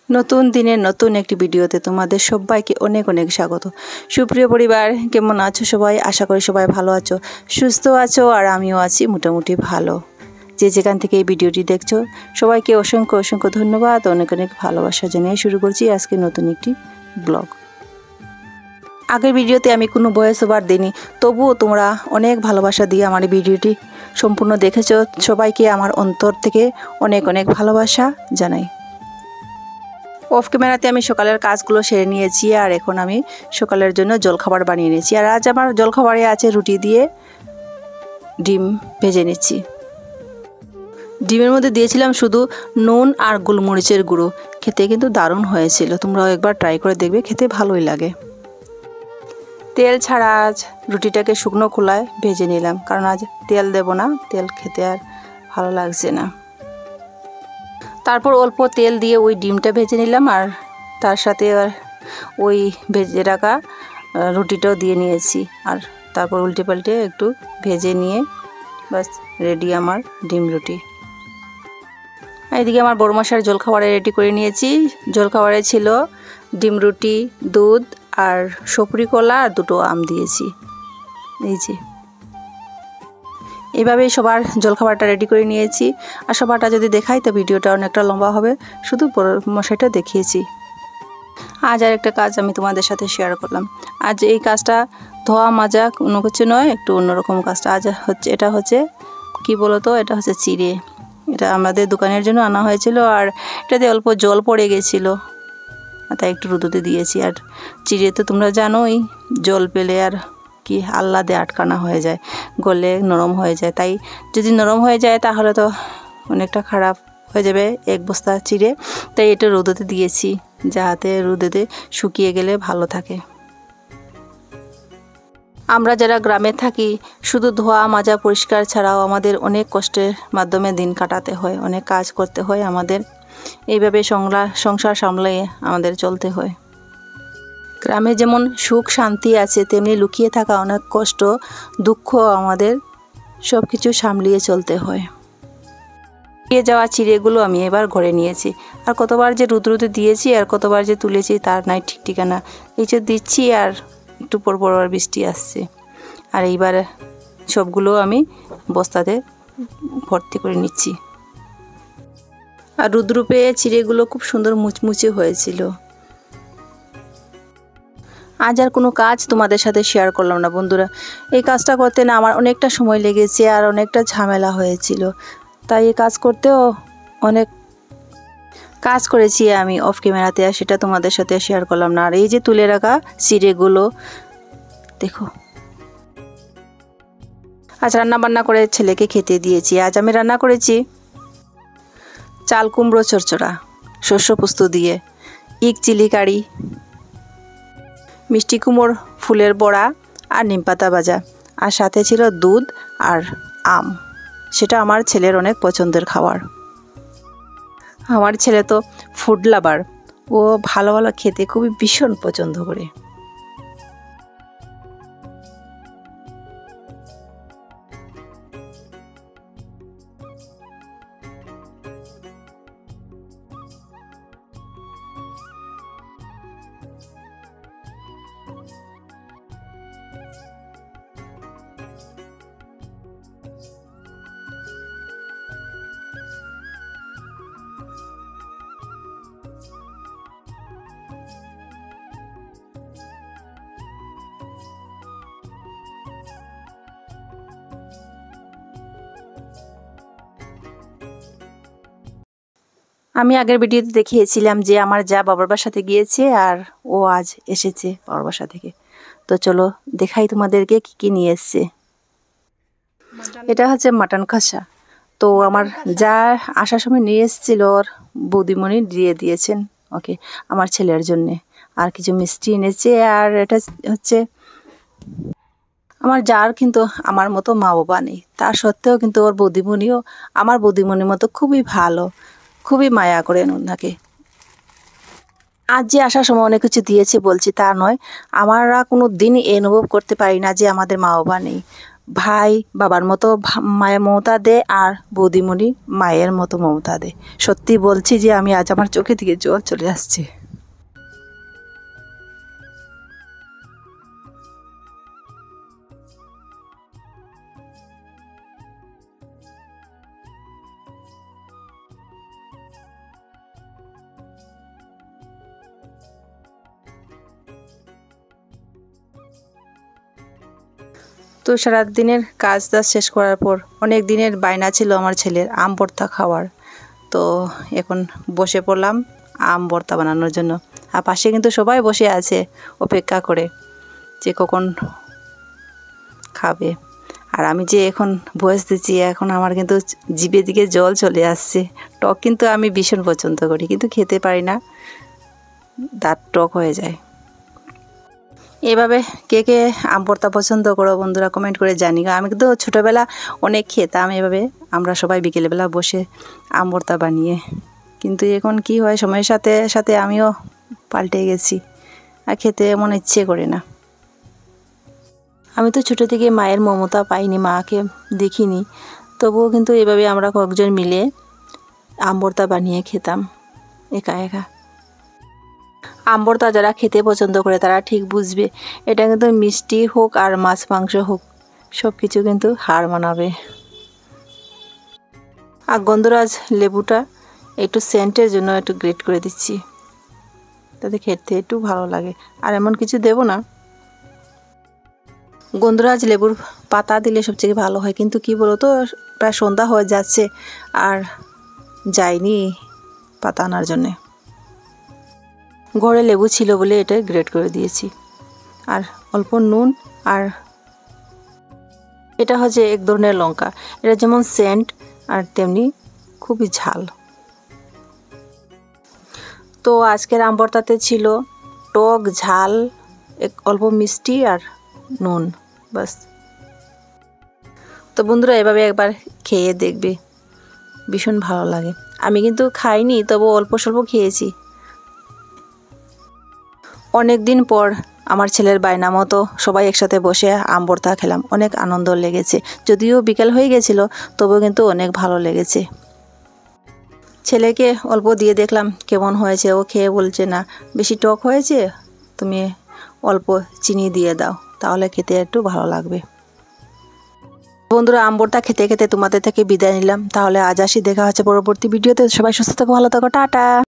নতুন দিনের নতুন একটি ভিডিওতে তোমাদের সবাইকে অনেক অনেক স্বাগত। সুপ্রিয় পরিবার, কেমন আছো সবাই? আশা করি সবাই ভালো আছো, সুস্থ আছো, আর আমিও আছি মোটামুটি ভালো। যে যেখান থেকে এই ভিডিওটি দেখছো সবাইকে অসংখ্য অসংখ্য ধন্যবাদ, অনেক অনেক ভালোবাসা জানিয়ে শুরু করছি আজকে নতুন একটি ব্লগ। আগের ভিডিওতে আমি কোনো ভয়েস ওভার দিইনি, তবুও তোমরা অনেক ভালোবাসা দিয়ে আমার এই ভিডিওটি সম্পূর্ণ দেখেছো। সবাইকে আমার অন্তর থেকে অনেক অনেক ভালোবাসা জানাই। অফ ক্যামেরাতে আমি সকালের কাজগুলো সেরে নিয়েছি, আর এখন আমি সকালের জন্য জলখাবার বানিয়ে নিয়েছি। আর আজ আমার জলখাবারে আছে রুটি দিয়ে ডিম ভেজে নিচ্ছি। ডিমের মধ্যে দিয়েছিলাম শুধু নুন আর গোলমরিচের গুঁড়ো, খেতে কিন্তু দারুণ হয়েছিল। তোমরাও একবার ট্রাই করে দেখবে, খেতে ভালোই লাগে। তেল ছাড়া আজ রুটিটাকে শুকনো খোলায় ভেজে নিলাম, কারণ আজ তেল দেব না, তেল খেতে আর ভালো লাগছে না। তারপর অল্প তেল দিয়ে ওই ডিমটা ভেজে নিলাম, আর তার সাথে ওই ভেজে রাখা রুটিটাও দিয়ে নিয়েছি। আর তারপর উল্টে পাল্টে একটু ভেজে নিয়ে বাস রেডি আমার ডিম রুটি। এইদিকে আমার বড় মশার জলখাবারে রেডি করে নিয়েছি। জলখাবারে ছিল ডিম রুটি, দুধ আর সপুরি কলা আর দুটো আম দিয়েছি। এই যে এইভাবেই সবার জলখাবারটা রেডি করে নিয়েছি। আর সবারটা যদি দেখাই তো ভিডিওটা অনেকটা লম্বা হবে, শুধু বড় মশাইটা দেখিয়েছি। আজ আর একটা কাজ আমি তোমাদের সাথে শেয়ার করলাম। আজ এই কাজটা ধোয়া মাজা কোনো কিছু নয়, একটু অন্যরকম কাজটা আজ হচ্ছে। এটা হচ্ছে কি বলো তো, এটা হচ্ছে চিড়ে। এটা আমাদের দোকানের জন্য আনা হয়েছিল, আর এটাতে অল্প জল পড়ে গেছিলো, তাই একটু রোদতে দিয়েছি। আর চিড়ে তো তোমরা জানোই, জল পেলে আর কি আল্লাদে আটকানা হয়ে যায়, গলে নরম হয়ে যায়। তাই যদি নরম হয়ে যায় তাহলে তো অনেকটা খারাপ হয়ে যাবে এক বস্তা চিড়ে। তাই এটা রোদতে দিয়েছি, যাতে রোদতে শুকিয়ে গেলে ভালো থাকে। আমরা যারা গ্রামে থাকি, শুধু ধোয়া মাজা পরিষ্কার ছাড়াও আমাদের অনেক কষ্টের মাধ্যমে দিন কাটাতে হয়, অনেক কাজ করতে হয় আমাদের। এইভাবে সংসার সামলিয়ে আমাদের চলতে হয়। গ্রামে যেমন সুখ শান্তি আছে, তেমনি লুকিয়ে থাকা অনেক কষ্ট দুঃখ আমাদের সব কিছু সামলিয়ে চলতে হয়। দিয়ে যাওয়া চিড়েগুলো আমি এবার ঘরে নিয়েছি। আর কতবার যে রোদে দিয়েছি আর কতবার যে তুলেছি তার নাই ঠিক ঠিকানা। এই যে দিচ্ছি আর একটু পর পর বৃষ্টি আসছে। আর এইবার সবগুলো আমি বস্তাতে ভর্তি করে নিচ্ছি। আর রুদ্রুপে চিড়েগুলো খুব সুন্দর মুচমুচে হয়েছিল। আজ আর কোনো কাজ তোমাদের সাথে শেয়ার করলাম না বন্ধুরা। এই কাজটা করতে না আমার অনেকটা সময় লেগেছে, আর অনেকটা ঝামেলা হয়েছিল। তাই এই কাজ করতেও অনেক কাজ করেছি আমি অফ ক্যামেরাতে, আর সেটা তোমাদের সাথে শেয়ার করলাম না। আর এই যে তুলে রাখা চিড়েগুলো দেখো। আজ রান্না বান্না করে ছেলেকে খেতে দিয়েছি। আজ আমি রান্না করেছি চাল কুমড়ো চচ্চড়া শস্য পোস্ত দিয়ে, ইক চিলি কারি, মিষ্টি কুমড়োর ফুলের বড়া আর নিমপাতা ভাজা, আর সাথে ছিল দুধ আর আম। সেটা আমার ছেলের অনেক পছন্দের খাবার। আমার ছেলে তো ফুড লাভার, ও ভালো ভালো খেতে খুবই ভীষণ পছন্দ করে। আমি আগের ভিডিওতে দেখিয়েছিলাম যে আমার যা বাবার বাসাতে গিয়েছে, আর ও আজ এসেছে বাবার বাসা থেকে। তো চলো দেখাই তোমাদেরকে কি কি নিয়ে এসছে। এটা হচ্ছে মাটন কষা। তো আমার যা আসার সময় নিয়ে এসেছিল, ওর বৌদিমণি দিয়ে দিয়েছেন ওকে আমার ছেলের জন্যে। আর কিছু মিষ্টি এনেছে। আর এটা হচ্ছে আমার যার কিন্তু আমার মতো মা বাবা নেই, তার সত্ত্বেও কিন্তু ওর বৌদিমণিও আমার বৌদিমণির মতো খুবই ভালো, খুবই মায়া করেন ওনাকে। আজ যে আসার সময় অনেক কিছু দিয়েছে বলছি তা নয়, আমরা কোনো দিনই অনুভব করতে পারি না যে আমাদের মা বাবা নেই। ভাই বাবার মতো মায়ের মমতা দেয়, আর বৌদিমণি মায়ের মতো মমতা দেয়। সত্যি বলছি যে আমি আজ আমার চোখে থেকে জল চলে আসছে। তো সারাদিনের কাজ টাজ শেষ করার পর অনেক দিনের বায়না ছিল আমার ছেলের আম ভর্তা খাওয়ার। তো এখন বসে পড়লাম আম ভর্তা বানানোর জন্য। আর পাশে কিন্তু সবাই বসে আছে অপেক্ষা করে যে কখন খাবে। আর আমি যে এখন ভয়েস দিচ্ছি, এখন আমার কিন্তু জিভের দিকে জল চলে আসছে। টক কিন্তু আমি ভীষণ পছন্দ করি, কিন্তু খেতে পারি না, দাঁত টক হয়ে যায়। এভাবে কে কে আম ভর্তা পছন্দ করো বন্ধুরা কমেন্ট করে জানিও। আমি কিন্তু ছোটোবেলা অনেক খেতাম এভাবে, আমরা সবাই বিকেলবেলা বসে আম ভর্তা বানিয়ে। কিন্তু এখন কি হয়, সময়ের সাথে সাথে আমিও পাল্টে গেছি, আর খেতে এমন ইচ্ছে করে না। আমি তো ছোটো থেকে মায়ের মমতা পাইনি, মাকে দেখিনি, তবুও কিন্তু এভাবে আমরা কয়েকজন মিলে আম ভর্তা বানিয়ে খেতাম একা একা। আম ভর্তা যারা খেতে পছন্দ করে তারা ঠিক বুঝবে, এটা কিন্তু মিষ্টি হোক আর মাছ মাংস হোক সব কিছু কিন্তু হার মানাবে। আর গন্ধরাজ লেবুটা একটু সেন্টের জন্য একটু গ্রেট করে দিচ্ছি, তাতে খেতে একটু ভালো লাগে। আর এমন কিছু দেব না, গন্ধরাজ লেবুর পাতা দিলে সবচেয়ে ভালো হয়। কিন্তু কি বলো তো, প্রায় সন্ধ্যা হয়ে যাচ্ছে আর যাইনি পাতা আনার জন্যে। ঘরে লেবু ছিল বলে এটা গ্রেট করে দিয়েছি। আর অল্প নুন, আর এটা হচ্ছে এক ধরনের লঙ্কা, এটা যেমন সেন্ট আর তেমনি খুবই ঝাল। তো আজকের আম ভর্তাতে ছিল টক, ঝাল, অল্প মিষ্টি আর নুন, বাস। তো বন্ধুরা এভাবে একবার খেয়ে দেখবে, ভীষণ ভালো লাগে। আমি কিন্তু খাইনি, তবু অল্প স্বল্প খেয়েছি। অনেক দিন পর আমার ছেলের বায়না মতো সবাই একসাথে বসে আম ভর্তা খেলাম, অনেক আনন্দ লেগেছে। যদিও বিকেল হয়ে গেছিলো, তবুও কিন্তু অনেক ভালো লেগেছে। ছেলেকে অল্প দিয়ে দেখলাম কেমন হয়েছে, ও খেয়ে বলছে না বেশি টক হয়েছে, তুমি অল্প চিনি দিয়ে দাও, তাহলে খেতে একটু ভালো লাগবে। বন্ধুরা আম ভর্তা খেতে খেতে তোমাদের থেকে বিদায় নিলাম, তাহলে আজ আসি, দেখা হচ্ছে পরবর্তী ভিডিওতে। সবাই সুস্থ থাকো, ভালো থাকো, টাটা।